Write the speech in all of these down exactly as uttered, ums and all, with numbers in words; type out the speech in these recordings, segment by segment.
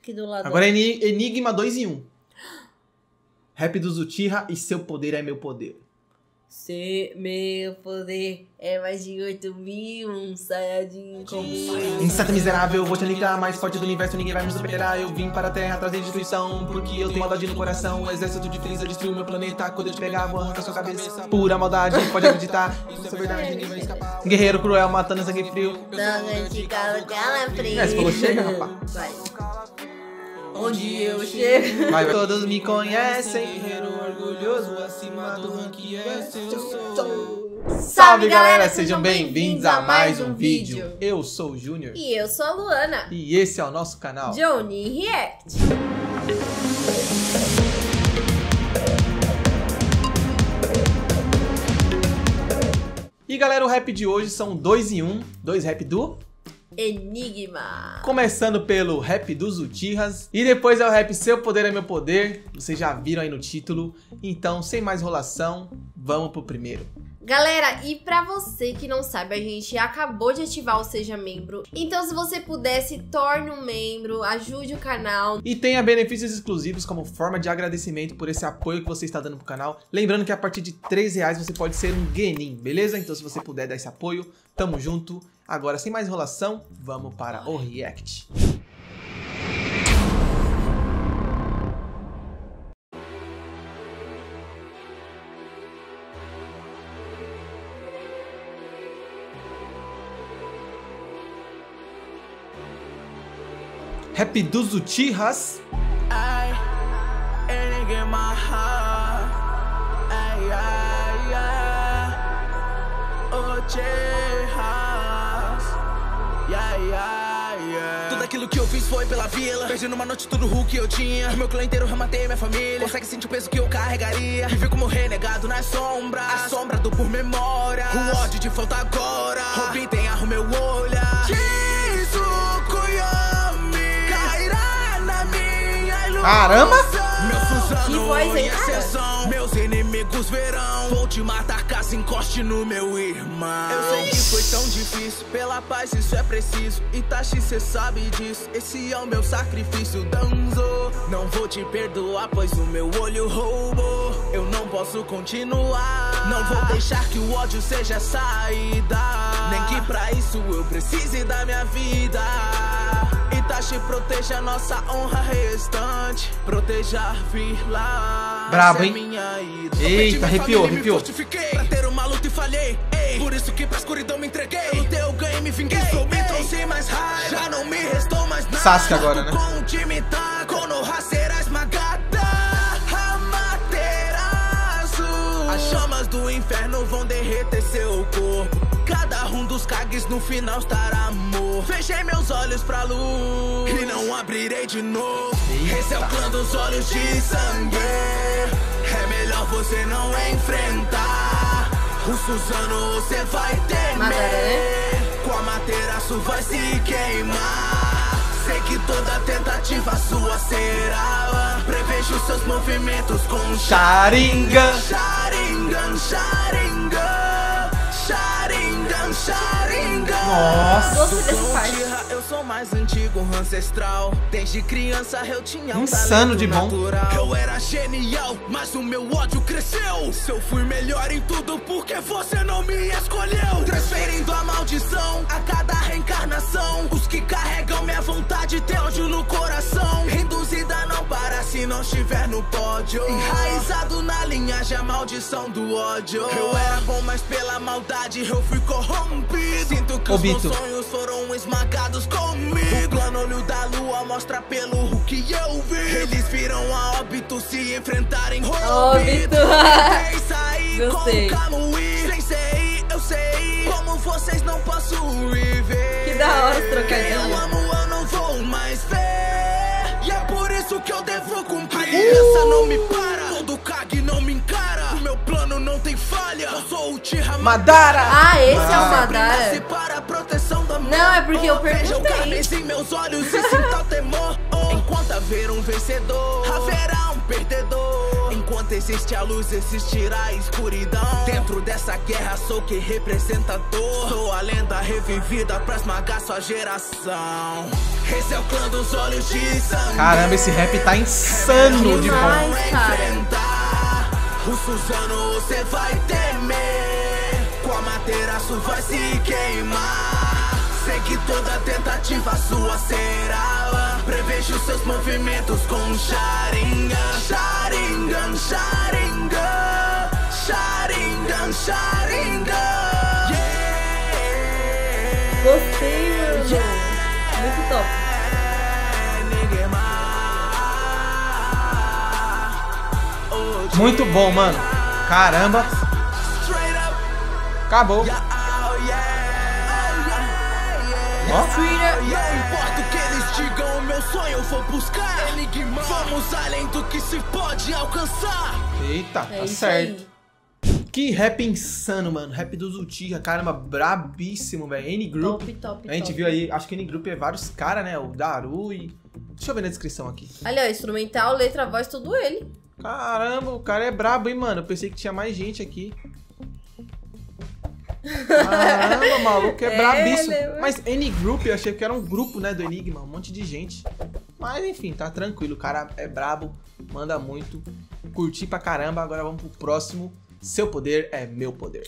Aqui do lado. Agora é Enigma dois em um. Rap dos Uchiha e seu poder é meu poder. Se meu poder é mais de oito mil, um Saiyajin comum. Inseto miserável, vou te ligar, mais forte do universo, ninguém vai me superar. Eu vim para a terra trazer destruição, porque eu tenho maldade no coração. O exército de Freeza destruiu meu planeta, quando eu te pegar, vou arrancar sua cabeça. Pura maldade, pode acreditar, isso é verdade, ninguém vai escapar. Guerreiro cruel, matando sangue frio. Sangue de calafrio. É, você falou chega, rapaz. Vai. Onde eu chego. Vai, vai. Todos me conhecem. Guerreiro orgulhoso, acima do ranking é seu. Salve galera, sejam bem-vindos a mais um vídeo. Eu sou o Júnior. E eu sou a Luana. E esse é o nosso canal Johnny React. E galera, o rap de hoje são dois em um. Dois rap do... Enigma. Começando pelo rap dos Uchihas e depois é o rap Seu Poder é Meu Poder. Vocês já viram aí no título. Então, sem mais enrolação, vamos pro primeiro. Galera, e pra você que não sabe, a gente acabou de ativar o Seja Membro. Então, se você pudesse, torne um membro, ajude o canal. E tenha benefícios exclusivos como forma de agradecimento por esse apoio que você está dando pro canal. Lembrando que a partir de três reais você pode ser um genin, beleza? Então, se você puder dar esse apoio, tamo junto. Agora, sem mais enrolação, vamos para o React. Rap dos Uchihas. Ai, Enigma. Ai, ai, ai. Uchihas. Yeah, yeah, yeah. Tudo aquilo que eu fiz foi pela vila. Perdi numa noite tudo o que eu tinha. O meu clã inteiro rematei minha família. Consegue sentir o peso que eu carregaria. Vivi como renegado nas sombras. A sombra do por memória. O ódio de falta agora. Robin tem arro meu olhar. Caramba! Que voz, hein, cara? Meus inimigos verão. Vou te matar caso encoste no meu irmão. Eu sei que foi tão difícil. Pela paz isso é preciso. Itachi cê sabe disso. Esse é o meu sacrifício, Danzo. Não vou te perdoar pois o meu olho roubou. Eu não posso continuar. Não vou deixar que o ódio seja a saída. Nem que pra isso eu precise da minha vida. Itachi proteja nossa honra restante. Proteja a vila. Brabo, hein? Eita, arrepiou, arrepiou. Pra ter uma luta e falhei. Ei, por isso que pra escuridão me entreguei. Eu lutei, eu ganhei, me vinguei. Sou me trouxe mais raiva. Já não me restou mais nada. Sasuke agora, né? Com o time tá, Konoha será esmagada. Amaterasu. As chamas do inferno vão derreter seu corpo. Cada um dos Kages no final estará morto. Fechei meus olhos pra luz e não abrirei de novo. Eita. Esse é o clã dos olhos de sangue. É melhor você não enfrentar. O Suzano você vai temer. Madara. Com a Materaço vai se queimar. Sei que toda tentativa sua será. Prevejo seus movimentos com Sharingan. Sharingan, Sharingan. Sharingan, Sharingan. Nossa. Gostei desse parte. Eu sou mais antigo, ancestral. Desde criança eu tinha um insano de bom. Natural. Eu era genial, mas o meu ódio cresceu. Se eu fui melhor em tudo, porque você não me escolheu? Transferindo a maldição a cada reencarnação. Os que carregam minha vontade têm ódio no coração. Induzida não para se não estiver no pódio. Enraizado na linhagem a maldição do ódio. Eu era bom, mas pela maldade eu fui corrompido. Sinto que os meus sonhos foram esmagados comigo. O plano olho da lua mostra pelo que eu vi. Eles viram a óbito se enfrentarem óbito. Gostei. Sem sei, eu sei como vocês não posso viver. Que da hora esse trocadilho. Eu amo, eu não vou mais ver. E é por isso que eu devo cumprir. Essa não me para. Todo Kage não me encara. O meu plano não tem falha. Eu sou o Uchiha Madara. Ah, esse ah. é o Madara. Para a proteção da não, é porque eu perguntei. Veja o carmesim em meus olhos e sinta o temor. Enquanto haver um vencedor, haverá um perdedor. Enquanto Enquanto existe a luz, existirá a escuridão. Dentro dessa guerra sou quem representa a dor. Sou a lenda revivida pra esmagar sua geração. Esse é o clã dos olhos de sangue. Caramba, esse rap tá insano de bom. Demais, cara. O Suzano você vai temer. Com a materaço vai se queimar. Sei que toda tentativa sua será. Prevejo seus movimentos com Sharingan. Sharingan, Sharingan. Sharingan, Sharingan. Yeah. Gostei, mano. Yeah. Muito top. Muito bom, mano. Caramba. Acabou. Ó. Não importa o que eles digam, o meu sonho eu vou buscar. Enigma. Vamos além do que se pode alcançar. Eita, É tá isso certo. aí. Que rap insano, mano. Rap do Zultiga, caramba, brabíssimo, velho. N-Group. Top, top, A gente top. viu aí, acho que N-Group é vários caras, né? O Daru e... Deixa eu ver na descrição aqui. Ali, ó, instrumental, letra, voz, tudo ele. Caramba, o cara é brabo, hein, mano. Eu pensei que tinha mais gente aqui. Caramba, maluco, é, É, brabíssimo. ele- Mas N-Group, eu achei que era um grupo, né, do Enigma. Um monte de gente. Mas, enfim, tá tranquilo. O cara é brabo, manda muito. Curti pra caramba. Agora vamos pro próximo. Seu poder é meu poder.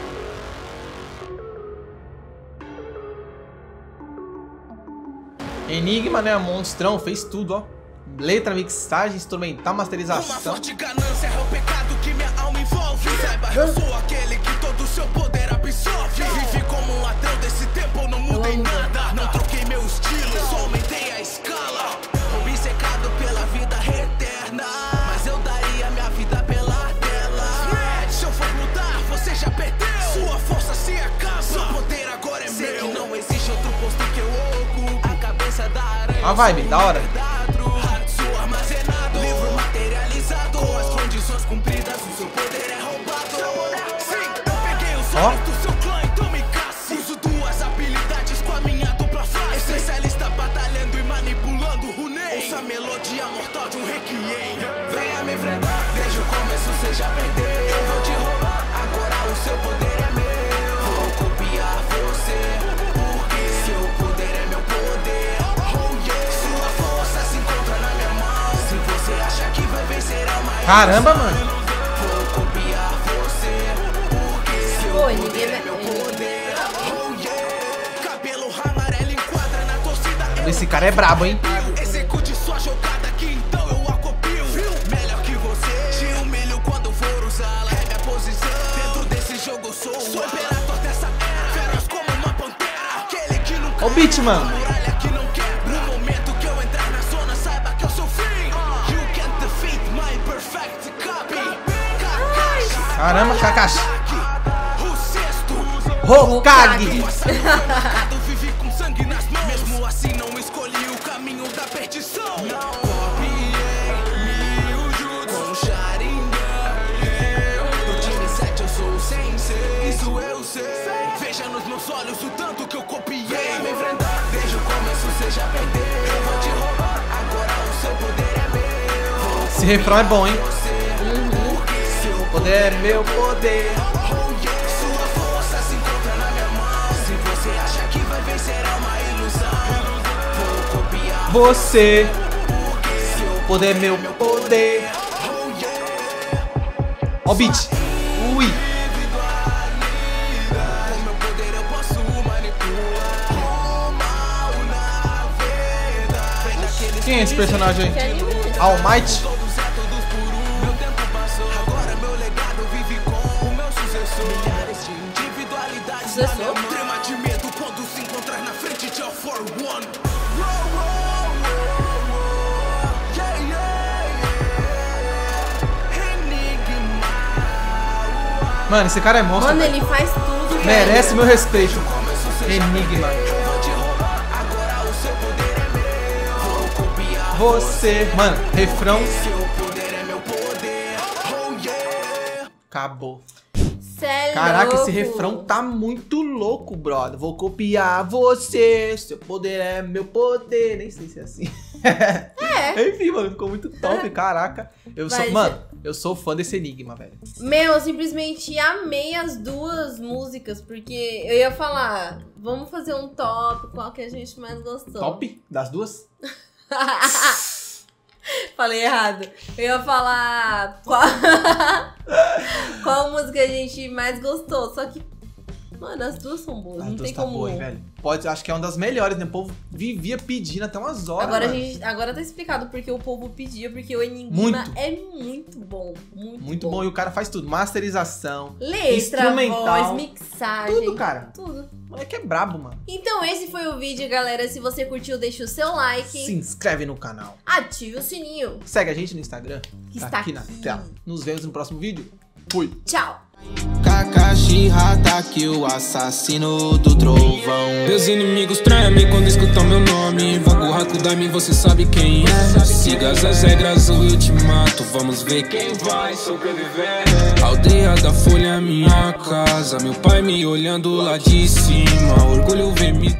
Enigma, né? Monstrão, fez tudo, ó. Letra, mixagem, instrumental, Uma masterização. forte ganância é o pecado que minha alma envolve. Saiba, eu sou aquele que todo seu poder absorve. Vivi como um ladrão desse tempo, eu não mudei amo. nada. Não troquei meu estilo, só aumentei a escala. Obcecado pela vida eterna, mas eu daria minha vida pela tela. Se eu for lutar, você já perdeu. Sua força se acaba, seu poder agora é meu. Sei que não existe outro posto que eu ocupo. A cabeça da aranha. A vibe, da hora. Armazenado, livro materializado. Com as condições cumpridas, o seu poder é roubado. Sim, eu peguei os Ó. olhos do seu clã, então me casse. Uso duas habilidades com a minha dupla face. Especialista batalhando e manipulando o Ney. Ouça a melodia mortal de um requiem. Venha me enfrentar, desde o começo você já perdeu. Eu vou te roubar, agora o seu poder é meu. Vou copiar você, porque seu poder é meu poder. Oh yeah, sua força se encontra na minha mão. Se você acha que vai vencer, é uma Caramba, mano. Vou copiar você, porque seu Pô, poder ninguém é vai- meu poder. Oh yeah, cabelo amarelo enquadra na torcida. Eu Esse cara é brabo, hein? execute sua jogada que então eu acopio. Melhor que você, te humilho quando for usá-la. É minha posição, dentro desse jogo eu sou o imperador dessa era. Feroz como uma pantera, aquele que nunca Ó o beat, mano. muralha que não quebra. No momento que eu entrar na zona, saiba que eu sou fim. You can't defeat my perfect copy. Kakashi, Caramba, Kakashi. o sexto. Hokage. Mercado vive com sangue nas mãos. Mesmo assim não escolhi o caminho da perdição. Não copiei mil jutsu com Sharingan. Eu, do time sete eu sou o sensei. Isso eu sei. Veja nos meus olhos o tanto que eu copiei. Venha me enfrentar, desde o começo você já perdeu. Eu vou te roubar, agora o seu poder é meu. Esse refrão é bom, hein? Porque seu O poder é meu poder. Oh yeah, sua força se encontra na minha mão. Se você acha que vai vencer é uma ilusão. Vou copiar Você. porque seu O poder é meu poder. Oh yeah, Ó o beat. Ui. com meu poder eu posso manipular o mal na vida. Vem daqueles Quem é esse personagem Que aí? anime é esse? All Might? todos é todos por um. Meu tempo passou, agora meu legado vive com o meu sucessor. Milhares de individualidades na Sucessor? minha mão. Trema de medo quando se encontrar na frente de All for One. Row, row, row, row. Yeah, yeah, yeah. Enigma. Mano, esse cara é monstro. Mano, velho. ele faz tudo, Merece velho. meu respeito. Começo você Enigma. eu vou te roubar, agora o seu poder é meu. Vou copiar Você. Mano, refrão. seu poder é meu poder. Oh yeah. Acabou. Cê é Caraca, esse louco. refrão tá muito louco, brother. Vou copiar você. Seu poder é meu poder. Nem sei se é assim. É, É. Enfim, mano, ficou muito top, caraca. Eu Vai, sou, mano, eu sou fã desse Enigma, velho. Meu, eu simplesmente amei as duas músicas, porque eu ia falar, vamos fazer um top, qual que a gente mais gostou. Top? Das duas? Falei errado. Eu ia falar qual... qual música a gente mais gostou, só que, mano, as duas são boas, As não duas tem tá como... boa, hein, velho. Pode, acho que é uma das melhores, né? O povo vivia pedindo até umas horas, Agora, a mano. gente, agora tá explicado porque o povo pedia, porque o Enigma Muito. é muito bom. Muito, Muito bom. E o cara faz tudo. Masterização, Letra, instrumental, voz, mixagem. tudo, cara. Tudo. O moleque é brabo, mano. Então esse foi o vídeo, galera. Se você curtiu, deixa o seu like. Se inscreve no canal. Ative o sininho. Segue a gente no Instagram. Que tá está aqui na aqui. tela. Nos vemos no próximo vídeo. Fui. Tchau. Kakashi Hatake, o assassino do trovão. Meus inimigos tremem quando escutam meu nome. Vago Hakudami, você sabe quem é. Siga as regras, o ultimato. Vamos ver quem vai sobreviver. Aldeia da Folha, minha casa. Meu pai me olhando lá de cima. Orgulho vem me